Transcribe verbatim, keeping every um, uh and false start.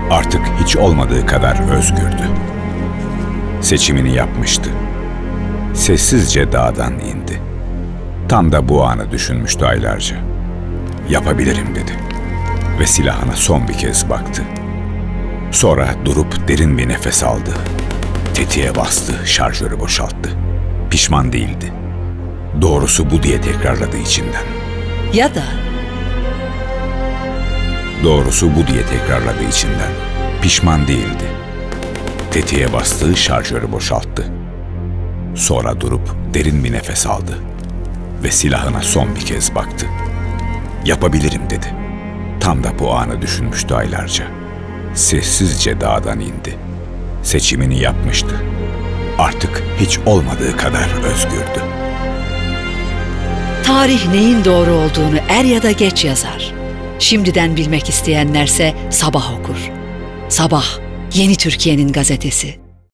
Artık hiç olmadığı kadar özgürdü. Seçimini yapmıştı. Sessizce dağdan indi. Tam da bu anı düşünmüştü aylarca. Yapabilirim dedi. Ve silahına son bir kez baktı. Sonra durup derin bir nefes aldı. Tetiğe bastı, şarjörü boşalttı. Pişman değildi. Doğrusu bu diye tekrarladı içinden. Ya da... Doğrusu bu diye tekrarladı içinden. Pişman değildi. Tetiğe bastığı şarjörü boşalttı. Sonra durup derin bir nefes aldı. Ve silahına son bir kez baktı. Yapabilirim dedi. Tam da bu anı düşünmüştü aylarca. Sessizce dağdan indi. Seçimini yapmıştı. Artık hiç olmadığı kadar özgürdü. Tarih neyin doğru olduğunu er ya da geç yazar. Şimdiden bilmek isteyenlerse sabah okur. Sabah, Yeni Türkiye'nin gazetesi.